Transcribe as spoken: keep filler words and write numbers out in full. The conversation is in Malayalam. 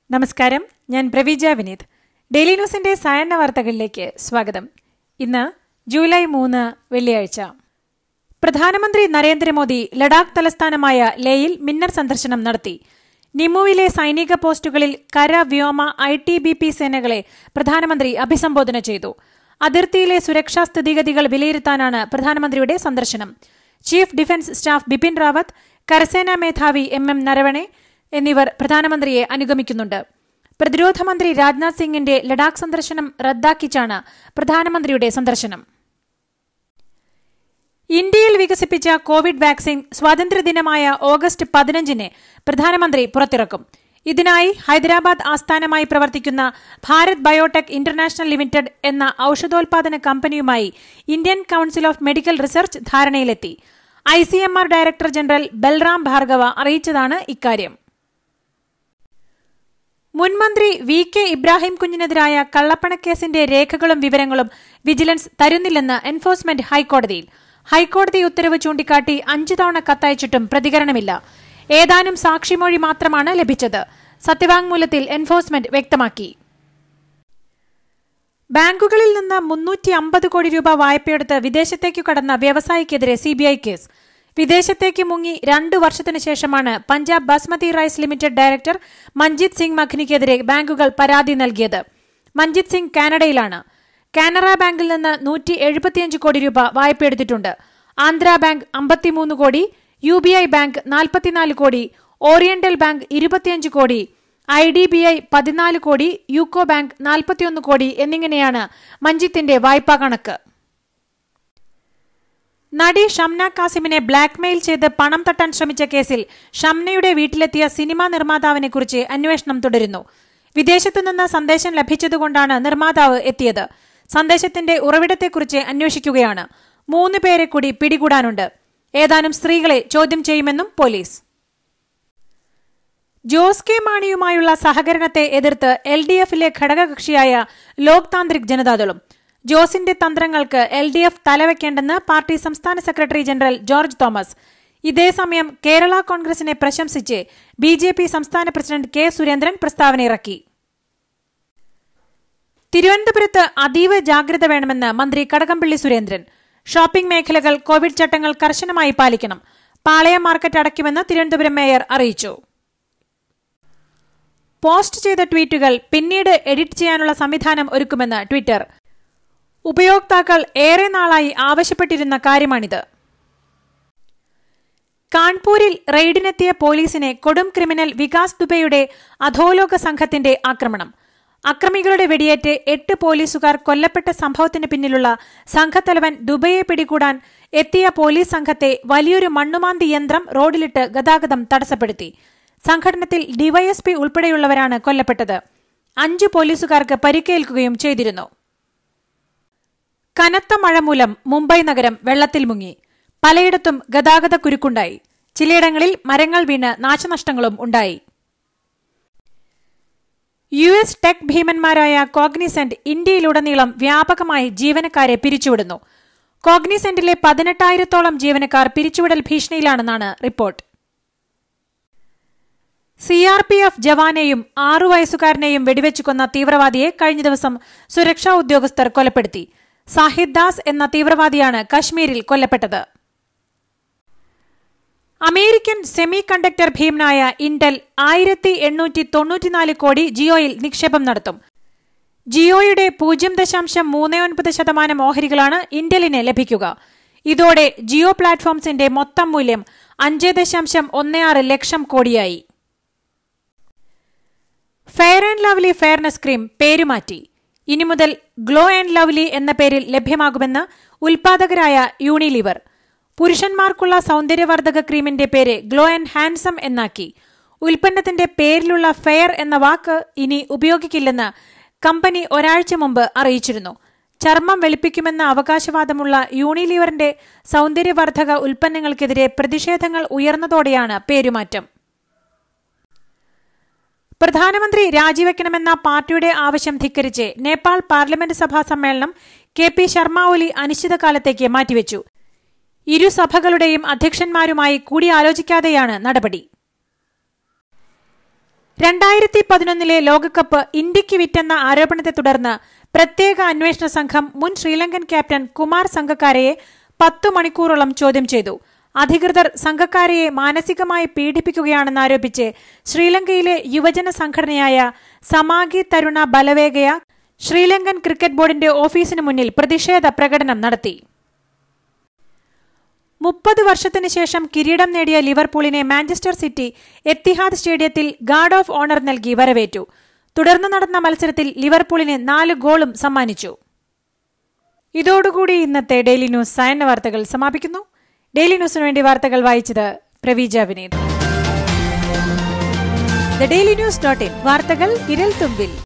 നമസ്കാരം, ഞാൻ പ്രവീജ വിനീത്. ഡെയിലി ന്യൂസിന്റെ സായന്ന വാർത്തകളിലേക്ക് സ്വാഗതം. ഇന്ന് ജൂലൈ മൂന്ന് വെള്ളിയാഴ്ച. പ്രധാനമന്ത്രി നരേന്ദ്രമോദി ലഡാക്ക് തലസ്ഥാനമായ ലേയിൽ മിന്നർ സന്ദർശനം നടത്തി. നിമുവിലെ സൈനിക പോസ്റ്റുകളിൽ കര, വ്യോമ, ഐ ടി ബി പി സേനകളെ പ്രധാനമന്ത്രി അഭിസംബോധന ചെയ്തു. അതിർത്തിയിലെ സുരക്ഷാ സ്ഥിതിഗതികൾ വിലയിരുത്താനാണ് പ്രധാനമന്ത്രിയുടെ സന്ദർശനം. Chief defence staff Bipin Rawat, കരസേനാ മേധാവി എം എം നരവണെ എന്നിവർ പ്രധാനമന്ത്രിയെ അനുഗമിക്കുന്നുണ്ട്. പ്രതിരോധ മന്ത്രി രാജ്നാഥ് സിംഗിന്റെ ലഡാക്ക് സന്ദർശനം റദ്ദാക്കിച്ചാണ് പ്രധാനമന്ത്രിയുടെ സന്ദർശനം. ഇന്ത്യയിൽ വികസിപ്പിച്ച കോവിഡ് വാക്സിൻ സ്വാതന്ത്ര്യദിനമായ ഓഗസ്റ്റ് പതിനഞ്ചിന് പ്രധാനമന്ത്രി പുറത്തിറക്കും. ഇതിനായി ഹൈദരാബാദ് ആസ്ഥാനമായി പ്രവർത്തിക്കുന്ന ഭാരത് ബയോടെക് ഇന്റർനാഷണൽ ലിമിറ്റഡ് എന്ന ഔഷധോൽപാദന കമ്പനിയുമായി Indian council of medical research ധാരണയിലെത്തി. I C M R director general Balram Bhargava അറിയിച്ചതാണ് ഇക്കാര്യം. മുൻമന്ത്രി വി കെ ഇബ്രാഹിം കുഞ്ഞിനെതിരായ കള്ളപ്പണക്കേസിന്റെ രേഖകളും വിവരങ്ങളും വിജിലൻസ് തരുന്നില്ലെന്ന് എൻഫോഴ്സ്മെന്റ് ഹൈക്കോടതിയിൽ. ഹൈക്കോടതി ഉത്തരവ് ചൂണ്ടിക്കാട്ടി അഞ്ചു തവണ കത്തയച്ചിട്ടും പ്രതികരണമില്ല. ഏതാനും സാക്ഷിമൊഴി മാത്രമാണ് ലഭിച്ചത്. സത്യവാങ്മൂലത്തിൽ എൻഫോഴ്സ്മെന്റ് വ്യക്തമാക്കി. ബാങ്കുകളിൽ നിന്ന് മുന്നൂറ്റി അമ്പത് കോടി രൂപ വായ്പയെടുത്ത് വിദേശത്തേക്കു കടന്ന വ്യവസായിക്കെതിരെ സിബിഐ കേസ്. വിദേശത്തേക്ക് മുങ്ങി രണ്ടു വർഷത്തിനു ശേഷമാണ് Punjab basmati rice limited director Manjit Singh മഖ്നിക്കെതിരെ ബാങ്കുകൾ പരാതി നൽകിയത്. മഞ്ജിത് സിംഗ് കാനഡയിലാണ്. കാനറ ബാങ്കിൽ നിന്ന് നൂറ്റി എഴുപത്തിയഞ്ച് കോടി രൂപ വായ്പയെടുത്തിട്ടുണ്ട്. ആന്ധ്ര ബാങ്ക് അമ്പത്തിമൂന്ന് കോടി, യു ബി ഐ ബാങ്ക് നാൽപ്പത്തിനാല് കോടി, ഓറിയന്റൽ ബാങ്ക് ഇരുപത്തിയഞ്ച് കോടി, ഐ ഡി ബി ഐ പതിനാല് കോടി, യൂക്കോ ബാങ്ക് നാൽപ്പത്തിയൊന്ന് കോടി എന്നിങ്ങനെയാണ് മഞ്ജിത്തിന്റെ വായ്പാ കണക്ക്. നടി ഷംന കാസിമിനെ ബ്ലാക്ക്മെയിൽ ചെയ്ത് പണം തട്ടാൻ ശ്രമിച്ച കേസിൽ ഷംനയുടെ വീട്ടിലെത്തിയ സിനിമാ നിർമ്മാതാവിനെക്കുറിച്ച് അന്വേഷണം തുടരുന്നു. വിദേശത്തുനിന്ന് സന്ദേശം ലഭിച്ചതുകൊണ്ടാണ് നിർമ്മാതാവ് എത്തിയത്. സന്ദേശത്തിന്റെ ഉറവിടത്തെക്കുറിച്ച് അന്വേഷിക്കുകയാണ്. മൂന്ന് പേരെ കൂടി പിടികൂടാനുണ്ട്. ഏതാനും സ്ത്രീകളെ ചോദ്യം ചെയ്യുമെന്നും പോലീസ്. ജോസ് കെ മാണിയുമായുള്ള സഹകരണത്തെ എതിർത്ത് എൽ ഡി എഫിലെ ഘടകകക്ഷിയായ ലോക് താന്ത്രിക് ജനതാദളും. ജോസിന്റെ തന്ത്രങ്ങൾക്ക് എൽ ഡി എഫ് തലവെക്കേണ്ടെന്ന് പാർട്ടി സംസ്ഥാന സെക്രട്ടറി ജനറൽ ജോർജ് തോമസ്. ഇതേസമയം കേരള കോൺഗ്രസിനെ പ്രശംസിച്ച് ബി ജെ പി സംസ്ഥാന പ്രസിഡന്റ് കെ സുരേന്ദ്രൻ പ്രസ്താവനയിറക്കി. തിരുവനന്തപുരത്ത് അതീവ ജാഗ്രത വേണമെന്ന് മന്ത്രി കടകംപള്ളി സുരേന്ദ്രൻ. ഷോപ്പിംഗ് മേഖലകൾ കോവിഡ് ചട്ടങ്ങൾ കർശനമായി പാലിക്കണം. പാളയം മാർക്കറ്റ് അടയ്ക്കുമെന്ന് തിരുവനന്തപുരം മേയർ അറിയിച്ചു. പോസ്റ്റ് ചെയ്ത ട്വീറ്റുകൾ പിന്നീട് എഡിറ്റ് ചെയ്യാനുള്ള സംവിധാനം ഒരുക്കുമെന്ന് ട്വിറ്റർ. ഉപയോക്താക്കൾ ഏറെ നാളായി ആവശ്യപ്പെട്ടിരുന്ന കാര്യമാണിത്. കാൺപൂരിൽ റെയ്ഡിനെത്തിയ പോലീസിനെ കൊടും ക്രിമിനൽ വികാസ് ദുബെയുടെ അധോലോക സംഘത്തിന്റെ ആക്രമണം. അക്രമികളുടെ വെടിയേറ്റ് എട്ട് പോലീസുകാർ കൊല്ലപ്പെട്ട സംഭവത്തിന് പിന്നിലുള്ള സംഘത്തലവൻ ദുബെയെ പിടികൂടാൻ എത്തിയ പോലീസ് സംഘത്തെ വലിയൊരു മണ്ണുമാന്തി യന്ത്രം റോഡിലിട്ട് ഗതാഗതം തടസ്സപ്പെടുത്തി. സംഘടനത്തിൽ ഡിവൈഎസ്പി ഉൾപ്പെടെയുള്ളവരാണ് കൊല്ലപ്പെട്ടത്. അഞ്ചു പോലീസുകാർക്ക് പരിക്കേൽക്കുകയും ചെയ്തിരുന്നു. കനത്ത മഴ മൂലം മുംബൈ നഗരം വെള്ളത്തിൽ മുങ്ങി. പലയിടത്തും ഗതാഗത കുരുക്കുണ്ടായി. ചിലയിടങ്ങളിൽ മരങ്ങൾ വീണ് നാശനഷ്ടങ്ങളും ഉണ്ടായി. യു എസ് ടെക് ഭീമന്മാരായ കോഗ്നിസെന്റ് ഇന്ത്യയിലുടനീളം വ്യാപകമായി ജീവനക്കാരെ പിരിച്ചുവിടുന്നു. കോഗ്നിസെന്റിലെ പതിനെട്ടായിരത്തോളം ജീവനക്കാർ പിരിച്ചുവിടൽ ഭീഷണിയിലാണെന്നാണ് report. C R P F ജവാനെയും ആറു വയസ്സുകാരനെയും വെടിവെച്ചു കൊന്ന തീവ്രവാദിയെ കഴിഞ്ഞ ദിവസം സുരക്ഷാ ഉദ്യോഗസ്ഥർ കൊലപ്പെടുത്തി. സാഹിദ് ദാസ് എന്ന തീവ്രവാദിയാണ് കശ്മീരിൽ കൊല്ലപ്പെട്ടത്. അമേരിക്കൻ സെമി കണ്ടക്ടർ ഭീമനായ ഇന്റൽ ആയിരത്തി എണ്ണൂറ്റി തൊണ്ണൂറ്റിനാല് കോടി ജിയോയിൽ നിക്ഷേപം നടത്തും. ജിയോയുടെ പൂജ്യം ദശാംശം മൂന്ന് ഒൻപത് ശതമാനം ഓഹരികളാണ് ഇന്റലിന് ലഭിക്കുക. ഇതോടെ ജിയോ പ്ലാറ്റ്ഫോംസിന്റെ മൊത്തം മൂല്യം അഞ്ച് ദശാംശം ഒന്ന് ആറ് ലക്ഷം കോടിയായി. Fair and lovely fairness cream പേരുമാറ്റി. ഇനി മുതൽ ഗ്ലോ ആൻഡ് ലവ്ലി എന്ന പേരിൽ ലഭ്യമാകുമെന്ന് ഉൽപാദകരായ യൂണിലിവർ. പുരുഷന്മാർക്കുള്ള സൗന്ദര്യവർദ്ധക ക്രീമിന്റെ പേര് ഗ്ലോ ആൻഡ് ഹാൻസം എന്നാക്കി. ഉൽപ്പന്നത്തിന്റെ പേരിലുള്ള ഫെയർ എന്ന വാക്ക് ഇനി ഉപയോഗിക്കില്ലെന്ന് കമ്പനി ഒരാഴ്ച മുമ്പ് അറിയിച്ചിരുന്നു. ചർമ്മം വെളുപ്പിക്കുമെന്ന അവകാശവാദമുള്ള യൂണിലിവറിന്റെ സൗന്ദര്യവർദ്ധക ഉൽപ്പന്നങ്ങൾക്കെതിരെ പ്രതിഷേധങ്ങൾ ഉയർന്നതോടെയാണ് പേരുമാറ്റം. പ്രധാനമന്ത്രി രാജിവെക്കണമെന്ന പാർട്ടിയുടെ ആവശ്യം ധിക്കരിച്ച് നേപ്പാൾ പാർലമെന്റ് സഭാ സമ്മേളനം കെ പി ശർമ്മ ഒലി അനിശ്ചിതകാലത്തേക്ക് മാറ്റിവെച്ചു. ഇരുസഭകളുടെയും അധ്യക്ഷന്മാരുമായി കൂടിയാലോചിക്കാതെയാണ് നടപടി. രണ്ടായിരത്തി പതിനൊന്നിലെ ലോകകപ്പ് ഇന്ത്യക്ക് വിറ്റെന്ന ആരോപണത്തെ തുടർന്ന് പ്രത്യേക അന്വേഷണ സംഘം മുൻ ശ്രീലങ്കൻ ക്യാപ്റ്റൻ കുമാർ സംഗക്കാരയെ പത്തു മണിക്കൂറോളം ചോദ്യം ചെയ്തു. അധികൃതർ സംഘക്കാരയെ മാനസികമായി പീഡിപ്പിക്കുകയാണെന്നാരോപിച്ച് ശ്രീലങ്കയിലെ യുവജന സംഘടനയായ സമാഗി തരുണ ബലവേഗയ ശ്രീലങ്കൻ ക്രിക്കറ്റ് ബോർഡിന്റെ ഓഫീസിന് മുന്നിൽ പ്രതിഷേധ പ്രകടനം നടത്തി. മുപ്പത് വർഷത്തിനു ശേഷം കിരീടം നേടിയ ലിവർപൂളിനെ മാഞ്ചസ്റ്റർ സിറ്റി എത്തിഹാദ് സ്റ്റേഡിയത്തിൽ ഗാർഡ് ഓഫ് ഓണർ നൽകി വരവേറ്റു. തുടർന്ന് നടന്ന മത്സരത്തിൽ ലിവർപൂളിന് നാല് ഗോളും സമ്മാനിച്ചു. ഇതോടുകൂടി ഇന്നത്തെ ഡെയിലി ന്യൂസ് സായന്ന വാർത്തകൾ സമാപിക്കുന്നു. ഡെയിലി ന്യൂസിനു വേണ്ടി വാർത്തകൾ വായിച്ചത് Praveeja Vineeth. The daily news dot in വാർത്തകൾ വിരൽ തുമ്പിൽ.